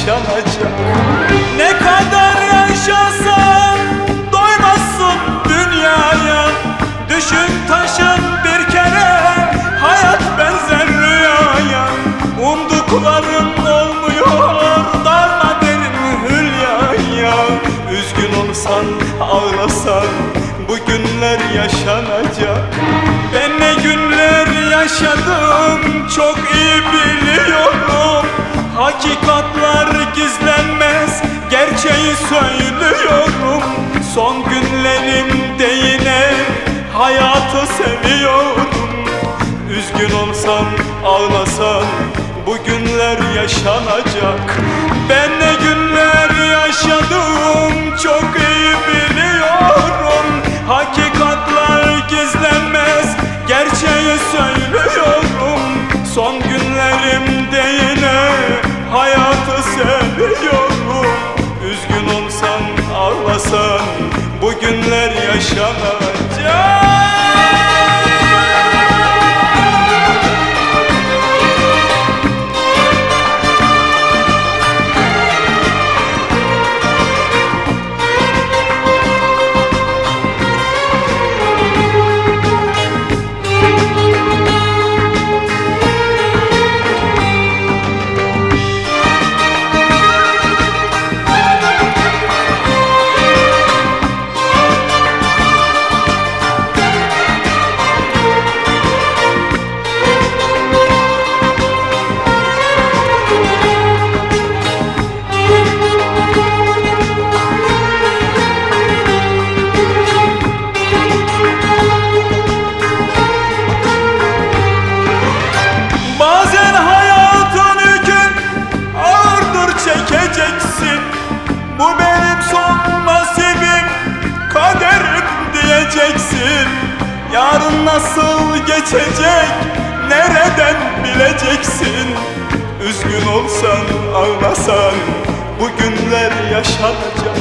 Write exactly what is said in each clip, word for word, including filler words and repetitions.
yaşanacak. Ne kadar yaşasan doymazsın dünyaya. Düşün taşın bir kere, hayat benzer rüyaya. Umdukların olmuyor, darma derin hülyaya. Üzgün olsan, ağlasan, bu günler yaşanacak. Ben ne günler yaşadım çok iyi biliyorum. Hakikatlar gizlenmez, gerçeği söylüyorum. Son günlerimde yine hayatı seviyorum. Üzgün olsan, ağlasan, bu günler yaşanacak. Ben ne günler yaşadım çok iyi biliyorum. Hakikatlar gizlenmez, gerçeği söylüyorum. Son günlerimde yine hayatı seviyorum. Üzgün olsan, ağlasan, bu günler yaşanacak. Bu benim son nasibim, kaderim diyeceksin. Yarın nasıl geçecek, nereden bileceksin? Üzgün olsan, ağlasan, bu günler yaşanacak.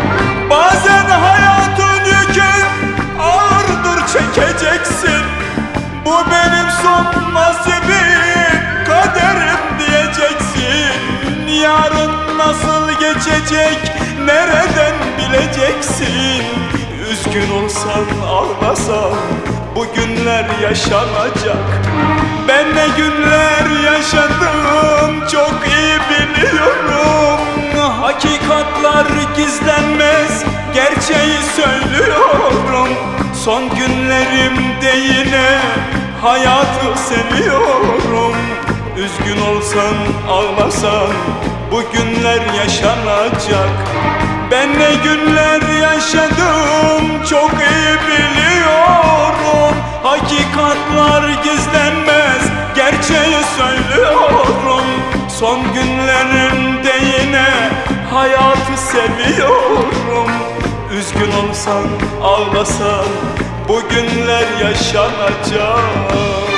Bazen hayatın yükü ağırdır, çekeceksin. Bu benim son nasibim, kaderim diyeceksin. Yarın nasıl geçecek, nereden bileceksin? Üzgün olsan, ağlasan, bu günler yaşanacak. Ben ne günler yaşadım çok iyi biliyorum. Hakikatlar gizlenmez, gerçeği söylüyorum. Son günlerimde yine hayatı seviyorum. Üzgün olsan, ağlasan, bu günler yaşanacak. Ben ne günler yaşadım çok iyi biliyorum. Hakikatlar gizlenmez, gerçeği söylüyorum. Son günlerimde yine hayatı seviyorum. Üzgün olsan, ağlasan, bu günler yaşanacak.